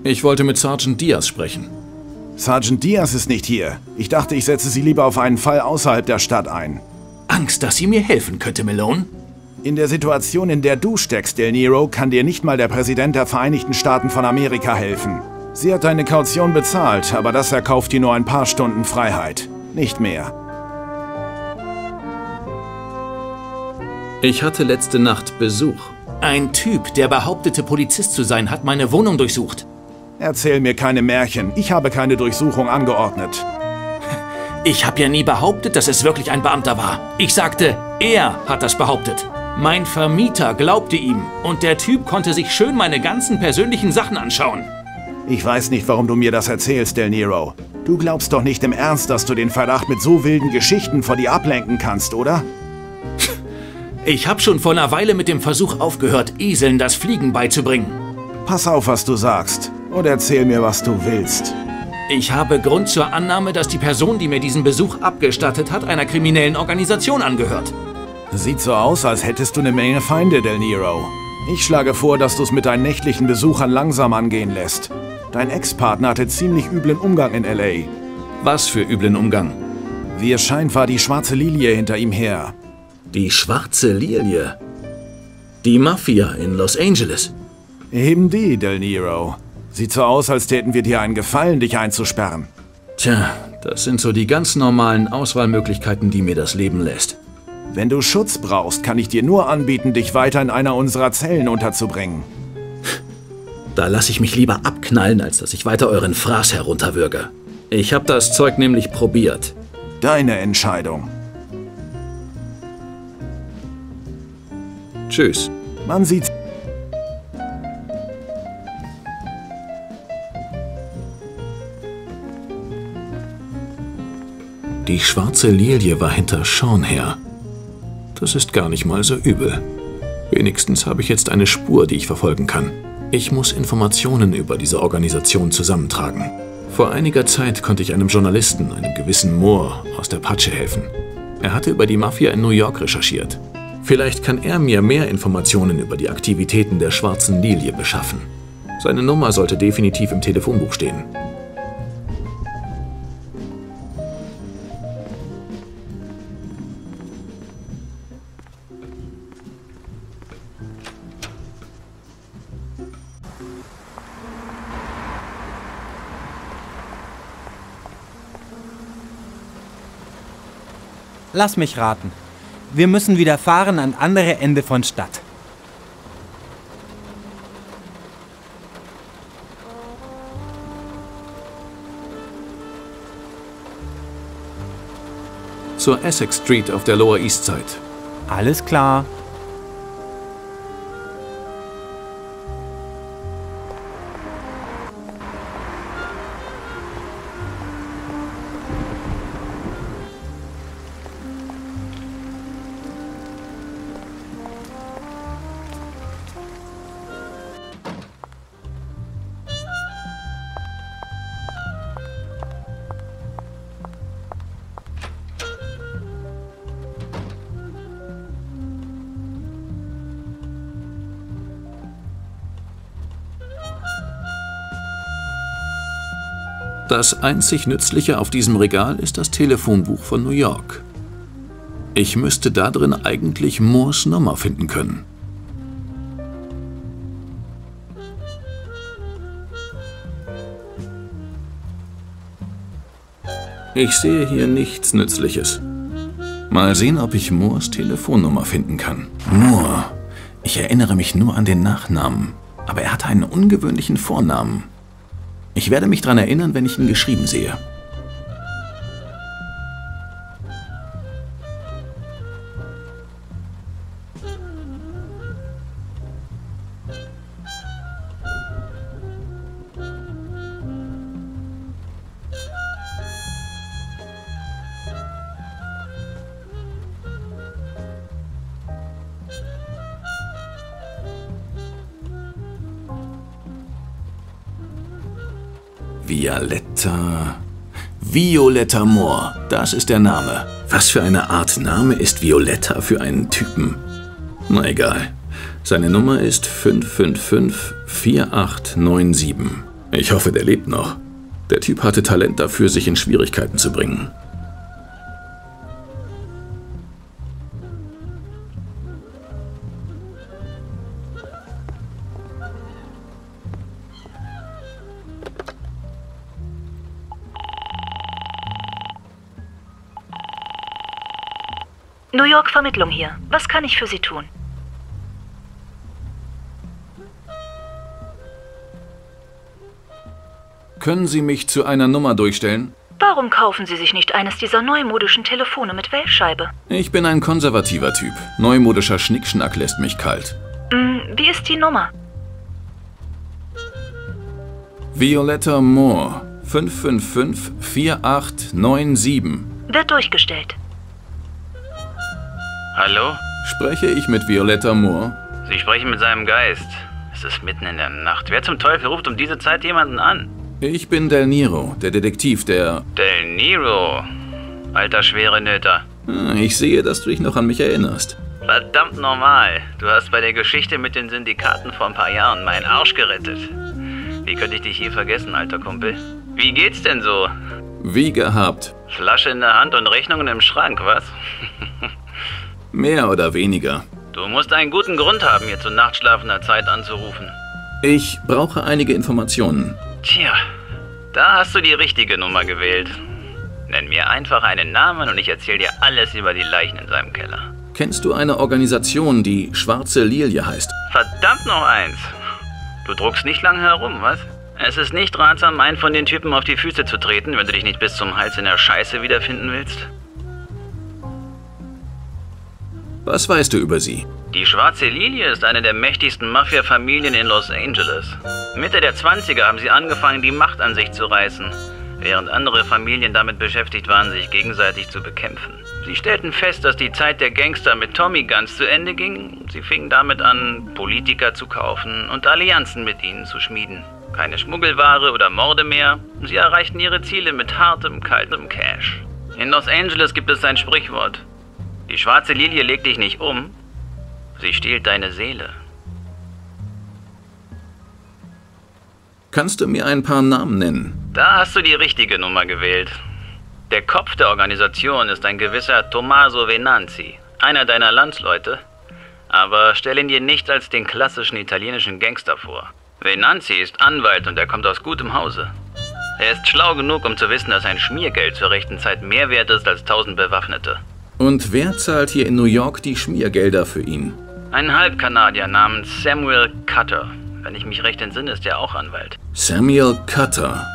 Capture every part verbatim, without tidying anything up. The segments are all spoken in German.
Ich wollte mit Sergeant Diaz sprechen. Sergeant Diaz ist nicht hier. Ich dachte, ich setze Sie lieber auf einen Fall außerhalb der Stadt ein. Angst, dass sie mir helfen könnte, Malone? In der Situation, in der du steckst, Del Niro, kann dir nicht mal der Präsident der Vereinigten Staaten von Amerika helfen. Sie hat deine Kaution bezahlt, aber das erkauft dir nur ein paar Stunden Freiheit. Nicht mehr. Ich hatte letzte Nacht Besuch. Ein Typ, der behauptete, Polizist zu sein, hat meine Wohnung durchsucht. Erzähl mir keine Märchen. Ich habe keine Durchsuchung angeordnet. Ich habe ja nie behauptet, dass es wirklich ein Beamter war. Ich sagte, er hat das behauptet. Mein Vermieter glaubte ihm und der Typ konnte sich schön meine ganzen persönlichen Sachen anschauen. Ich weiß nicht, warum du mir das erzählst, Del Niro. Du glaubst doch nicht im Ernst, dass du den Verdacht mit so wilden Geschichten vor dir ablenken kannst, oder? Ich habe schon vor einer Weile mit dem Versuch aufgehört, Eseln das Fliegen beizubringen. Pass auf, was du sagst. Und erzähl mir, was du willst. Ich habe Grund zur Annahme, dass die Person, die mir diesen Besuch abgestattet hat, einer kriminellen Organisation angehört. Sieht so aus, als hättest du eine Menge Feinde, Del Niro. Ich schlage vor, dass du es mit deinen nächtlichen Besuchern langsam angehen lässt. Dein Ex-Partner hatte ziemlich üblen Umgang in L A. Was für üblen Umgang? Wie es scheint, war die schwarze Lilie hinter ihm her. Die schwarze Lilie? Die Mafia in Los Angeles? Eben die, Del Niro. Sieht so aus, als täten wir dir einen Gefallen, dich einzusperren. Tja, das sind so die ganz normalen Auswahlmöglichkeiten, die mir das Leben lässt. Wenn du Schutz brauchst, kann ich dir nur anbieten, dich weiter in einer unserer Zellen unterzubringen. Da lasse ich mich lieber abknallen, als dass ich weiter euren Fraß herunterwürge. Ich habe das Zeug nämlich probiert. Deine Entscheidung. Tschüss. Man sieht... Die schwarze Lilie war hinter Sean her. Das ist gar nicht mal so übel. Wenigstens habe ich jetzt eine Spur, die ich verfolgen kann. Ich muss Informationen über diese Organisation zusammentragen. Vor einiger Zeit konnte ich einem Journalisten, einem gewissen Moore, aus der Patsche helfen. Er hatte über die Mafia in New York recherchiert. Vielleicht kann er mir mehr Informationen über die Aktivitäten der schwarzen Lilie beschaffen. Seine Nummer sollte definitiv im Telefonbuch stehen. Lass mich raten. Wir müssen wieder fahren an andere Ende von Stadt. Zur Essex Street auf der Lower East Side. Alles klar. Das einzig Nützliche auf diesem Regal ist das Telefonbuch von New York. Ich müsste da drin eigentlich Moores Nummer finden können. Ich sehe hier nichts Nützliches. Mal sehen, ob ich Moores Telefonnummer finden kann. Moore. Ich erinnere mich nur an den Nachnamen. Aber er hatte einen ungewöhnlichen Vornamen. Ich werde mich daran erinnern, wenn ich ihn geschrieben sehe. Violetta... Violetta Moore, das ist der Name. Was für eine Art Name ist Violetta für einen Typen? Na egal. Seine Nummer ist fünf fünf fünf, vier acht neun sieben. Ich hoffe, der lebt noch. Der Typ hatte Talent dafür, sich in Schwierigkeiten zu bringen. New York Vermittlung hier. Was kann ich für Sie tun? Können Sie mich zu einer Nummer durchstellen? Warum kaufen Sie sich nicht eines dieser neumodischen Telefone mit Wählscheibe? Ich bin ein konservativer Typ. Neumodischer Schnickschnack lässt mich kalt. Hm, wie ist die Nummer? Violetta Moore, fünf fünf fünf vier acht neun sieben. Wird durchgestellt. Hallo? Spreche ich mit Violetta Moore? Sie sprechen mit seinem Geist. Es ist mitten in der Nacht. Wer zum Teufel ruft um diese Zeit jemanden an? Ich bin Del Niro, der Detektiv, der... Del Niro? Alter schwere Nöter. Ich sehe, dass du dich noch an mich erinnerst. Verdammt normal. Du hast bei der Geschichte mit den Syndikaten vor ein paar Jahren meinen Arsch gerettet. Wie könnte ich dich je vergessen, alter Kumpel? Wie geht's denn so? Wie gehabt. Flasche in der Hand und Rechnungen im Schrank, was? Mehr oder weniger. Du musst einen guten Grund haben, mir zu nachtschlafender Zeit anzurufen. Ich brauche einige Informationen. Tja, da hast du die richtige Nummer gewählt. Nenn mir einfach einen Namen und ich erzähle dir alles über die Leichen in seinem Keller. Kennst du eine Organisation, die Schwarze Lilie heißt? Verdammt noch eins. Du druckst nicht lange herum, was? Es ist nicht ratsam, einen von den Typen auf die Füße zu treten, wenn du dich nicht bis zum Hals in der Scheiße wiederfinden willst. Was weißt du über sie? Die Schwarze Lilie ist eine der mächtigsten Mafia-Familien in Los Angeles. Mitte der zwanziger haben sie angefangen, die Macht an sich zu reißen, während andere Familien damit beschäftigt waren, sich gegenseitig zu bekämpfen. Sie stellten fest, dass die Zeit der Gangster mit Tommy Guns zu Ende ging. Sie fingen damit an, Politiker zu kaufen und Allianzen mit ihnen zu schmieden. Keine Schmuggelware oder Morde mehr. Sie erreichten ihre Ziele mit hartem, kaltem Cash. In Los Angeles gibt es ein Sprichwort. Die Schwarze Lilie legt dich nicht um, sie stiehlt deine Seele. Kannst du mir ein paar Namen nennen? Da hast du die richtige Nummer gewählt. Der Kopf der Organisation ist ein gewisser Tommaso Venanzi, einer deiner Landsleute. Aber stell ihn dir nicht als den klassischen italienischen Gangster vor. Venanzi ist Anwalt und er kommt aus gutem Hause. Er ist schlau genug, um zu wissen, dass ein Schmiergeld zur rechten Zeit mehr wert ist als tausend Bewaffnete. Und wer zahlt hier in New York die Schmiergelder für ihn? Ein Halbkanadier namens Samuel Cutter. Wenn ich mich recht entsinne, ist er auch Anwalt. Samuel Cutter.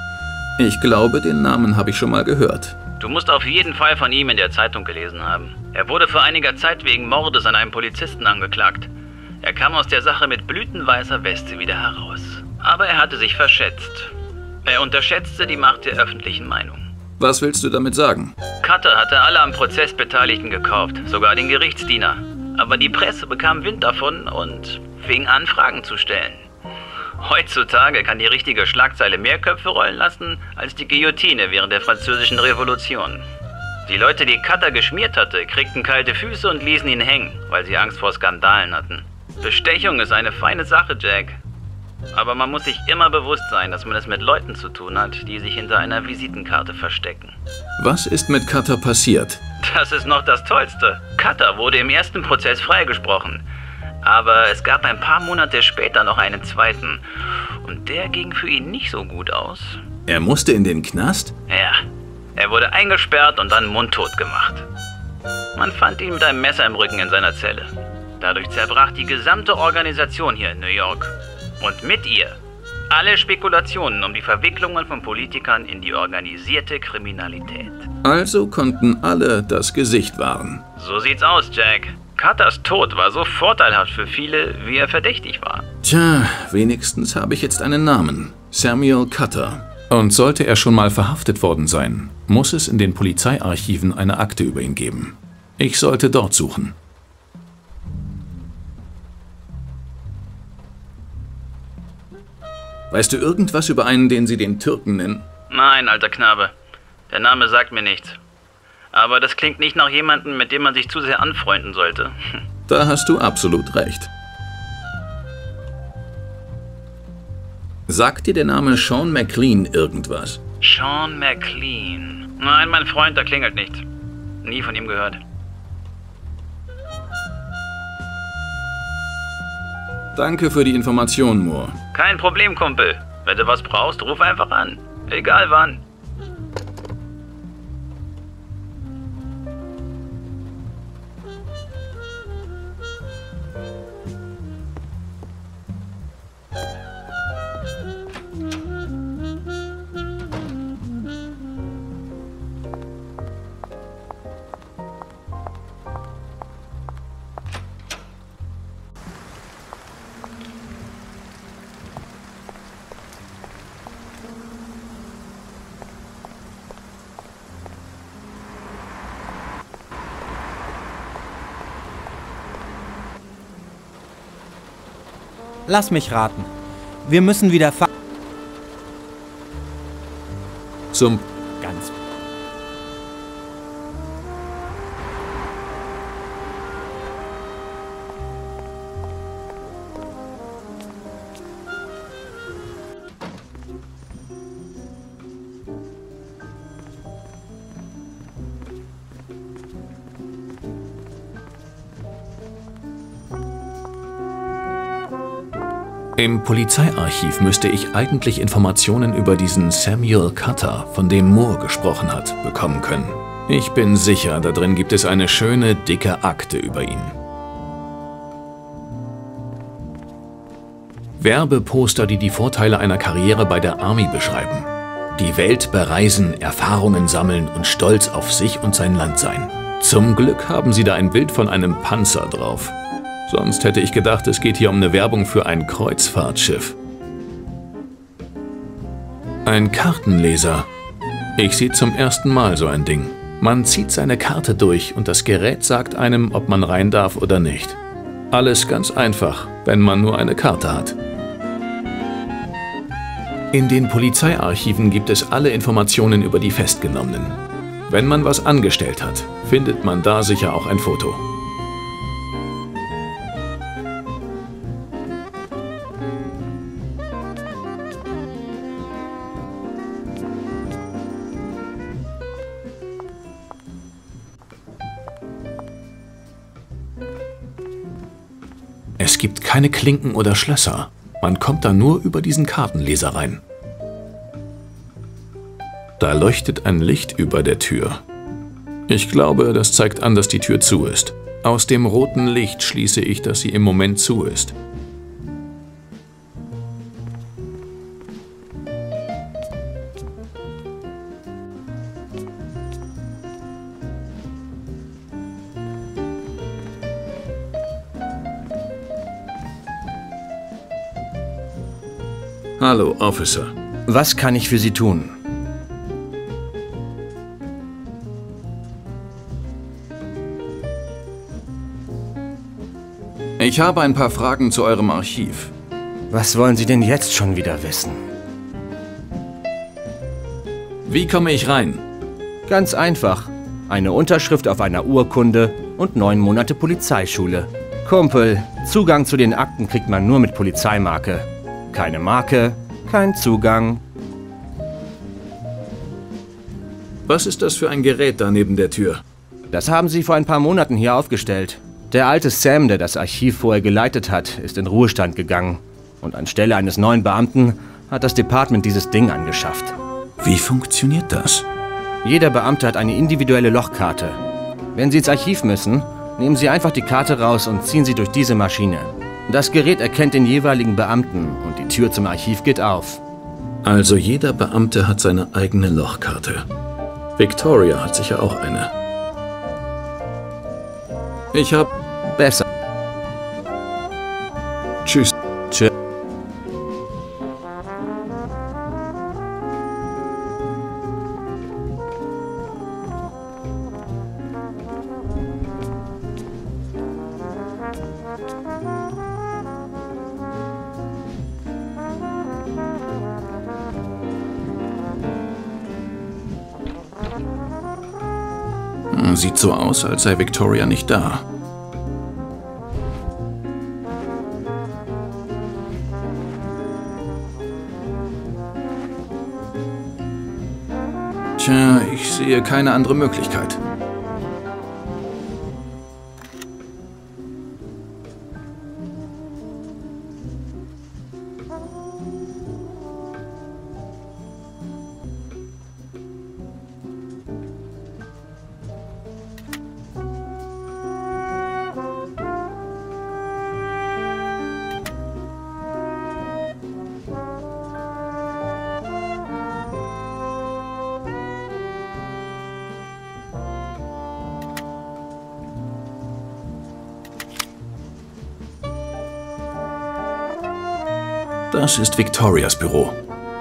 Ich glaube, den Namen habe ich schon mal gehört. Du musst auf jeden Fall von ihm in der Zeitung gelesen haben. Er wurde vor einiger Zeit wegen Mordes an einem Polizisten angeklagt. Er kam aus der Sache mit blütenweißer Weste wieder heraus. Aber er hatte sich verschätzt. Er unterschätzte die Macht der öffentlichen Meinung. Was willst du damit sagen? Cutter hatte alle am Prozess Beteiligten gekauft, sogar den Gerichtsdiener. Aber die Presse bekam Wind davon und fing an, Fragen zu stellen. Heutzutage kann die richtige Schlagzeile mehr Köpfe rollen lassen als die Guillotine während der Französischen Revolution. Die Leute, die Cutter geschmiert hatte, kriegten kalte Füße und ließen ihn hängen, weil sie Angst vor Skandalen hatten. Bestechung ist eine feine Sache, Jack. Aber man muss sich immer bewusst sein, dass man es mit Leuten zu tun hat, die sich hinter einer Visitenkarte verstecken. Was ist mit Cutter passiert? Das ist noch das Tollste. Cutter wurde im ersten Prozess freigesprochen. Aber es gab ein paar Monate später noch einen zweiten. Und der ging für ihn nicht so gut aus. Er musste in den Knast? Ja, er wurde eingesperrt und dann mundtot gemacht. Man fand ihn mit einem Messer im Rücken in seiner Zelle. Dadurch zerbrach die gesamte Organisation hier in New York. Und mit ihr alle Spekulationen um die Verwicklungen von Politikern in die organisierte Kriminalität. Also konnten alle das Gesicht wahren. So sieht's aus, Jack. Cutters Tod war so vorteilhaft für viele, wie er verdächtig war. Tja, wenigstens habe ich jetzt einen Namen. Samuel Cutter. Und sollte er schon mal verhaftet worden sein, muss es in den Polizeiarchiven eine Akte über ihn geben. Ich sollte dort suchen. Weißt du irgendwas über einen, den sie den Türken nennen? Nein, alter Knabe. Der Name sagt mir nichts. Aber das klingt nicht nach jemandem, mit dem man sich zu sehr anfreunden sollte. Da hast du absolut recht. Sagt dir der Name Sean McLean irgendwas? Sean McLean. Nein, mein Freund, da klingelt nichts. Nie von ihm gehört. Danke für die Information, Moore. Kein Problem, Kumpel. Wenn du was brauchst, ruf einfach an. Egal wann. Lass mich raten. Wir müssen wieder fahren. Zum... Ganz. Im Polizeiarchiv müsste ich eigentlich Informationen über diesen Samuel Cutter, von dem Moore gesprochen hat, bekommen können. Ich bin sicher, da drin gibt es eine schöne, dicke Akte über ihn. Werbeposter, die die Vorteile einer Karriere bei der Army beschreiben. Die Welt bereisen, Erfahrungen sammeln und stolz auf sich und sein Land sein. Zum Glück haben sie da ein Bild von einem Panzer drauf. Sonst hätte ich gedacht, es geht hier um eine Werbung für ein Kreuzfahrtschiff. Ein Kartenleser. Ich sehe zum ersten Mal so ein Ding. Man zieht seine Karte durch und das Gerät sagt einem, ob man rein darf oder nicht. Alles ganz einfach, wenn man nur eine Karte hat. In den Polizeiarchiven gibt es alle Informationen über die Festgenommenen. Wenn man was angestellt hat, findet man da sicher auch ein Foto. Es gibt keine Klinken oder Schlösser. Man kommt da nur über diesen Kartenleser rein. Da leuchtet ein Licht über der Tür. Ich glaube, das zeigt an, dass die Tür zu ist. Aus dem roten Licht schließe ich, dass sie im Moment zu ist. Hallo, Officer. Was kann ich für Sie tun? Ich habe ein paar Fragen zu eurem Archiv. Was wollen Sie denn jetzt schon wieder wissen? Wie komme ich rein? Ganz einfach. Eine Unterschrift auf einer Urkunde und neun Monate Polizeischule. Kumpel, Zugang zu den Akten kriegt man nur mit Polizeimarke. Keine Marke, kein Zugang. Was ist das für ein Gerät da neben der Tür? Das haben sie vor ein paar Monaten hier aufgestellt. Der alte Sam, der das Archiv vorher geleitet hat, ist in Ruhestand gegangen. Und anstelle eines neuen Beamten hat das Department dieses Ding angeschafft. Wie funktioniert das? Jeder Beamte hat eine individuelle Lochkarte. Wenn Sie ins Archiv müssen, nehmen Sie einfach die Karte raus und ziehen sie durch diese Maschine. Das Gerät erkennt den jeweiligen Beamten und die Tür zum Archiv geht auf. Also jeder Beamte hat seine eigene Lochkarte. Victoria hat sicher auch eine. Ich hab... Besser. Tschüss. Tschüss. Sieht so aus, als sei Victoria nicht da. Tja, ich sehe keine andere Möglichkeit. Das ist Victorias Büro.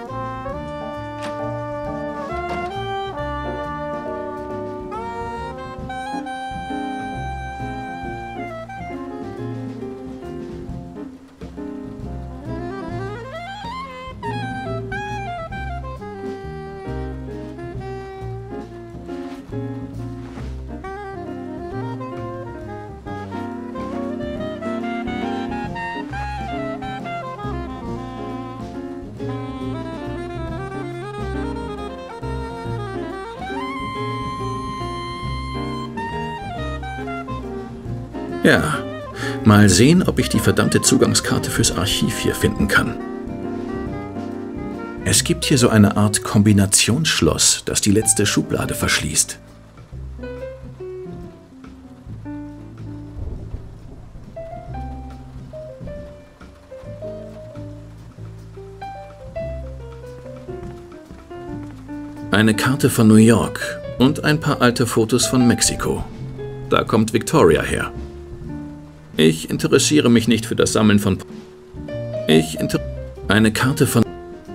Ja, mal sehen, ob ich die verdammte Zugangskarte fürs Archiv hier finden kann. Es gibt hier so eine Art Kombinationsschloss, das die letzte Schublade verschließt. Eine Karte von New York und ein paar alte Fotos von Mexiko. Da kommt Victoria her. Ich interessiere mich nicht für das Sammeln von... Ich inter... Eine Karte von...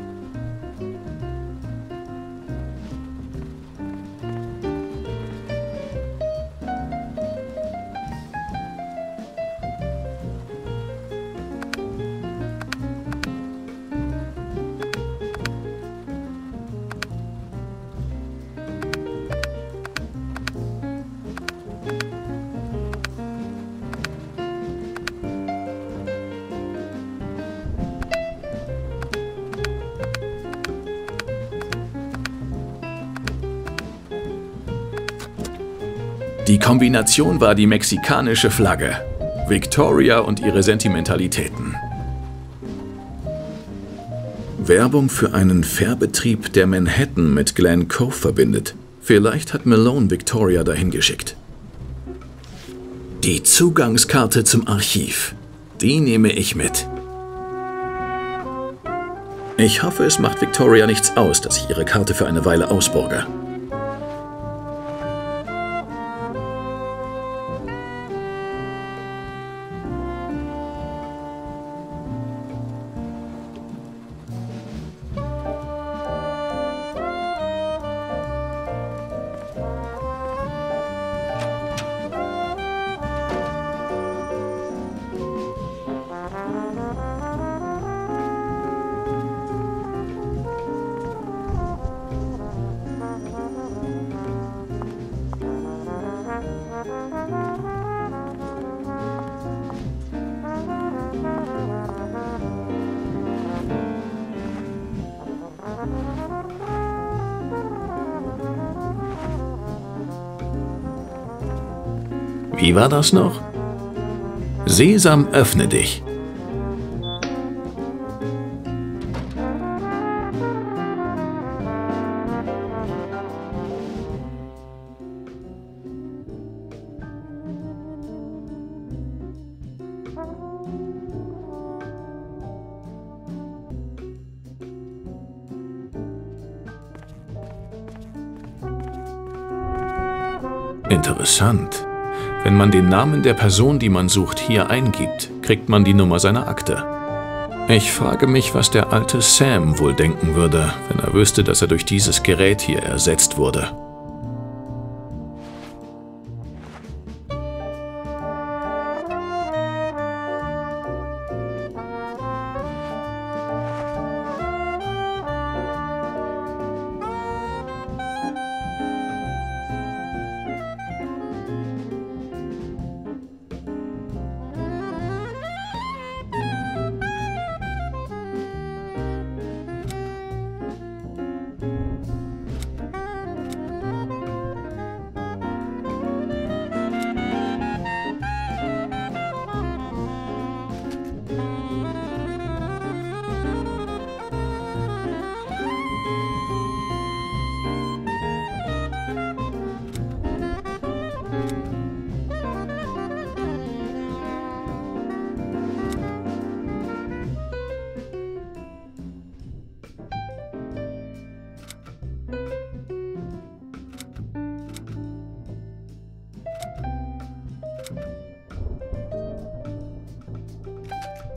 Die Kombination war die mexikanische Flagge. Victoria und ihre Sentimentalitäten. Werbung für einen Fährbetrieb, der Manhattan mit Glen Cove verbindet. Vielleicht hat Malone Victoria dahin geschickt. Die Zugangskarte zum Archiv. Die nehme ich mit. Ich hoffe, es macht Victoria nichts aus, dass ich ihre Karte für eine Weile ausborge. Wie war das noch? Sesam, öffne dich. Interessant. Wenn man den Namen der Person, die man sucht, hier eingibt, kriegt man die Nummer seiner Akte. Ich frage mich, was der alte Sam wohl denken würde, wenn er wüsste, dass er durch dieses Gerät hier ersetzt wurde.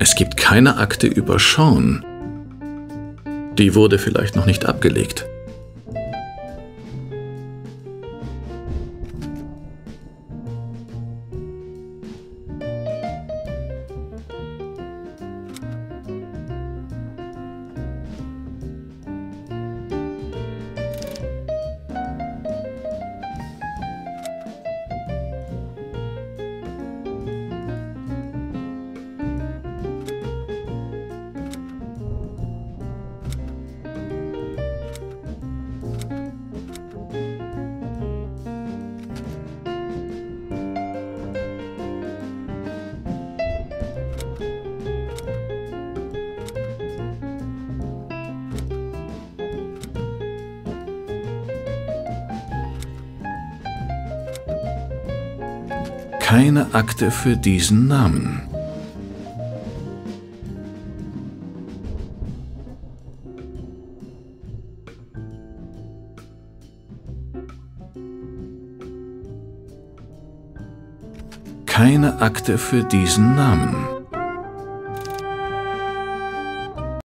Es gibt keine Akte über Sean. Die wurde vielleicht noch nicht abgelegt. Keine Akte für diesen Namen. Keine Akte für diesen Namen.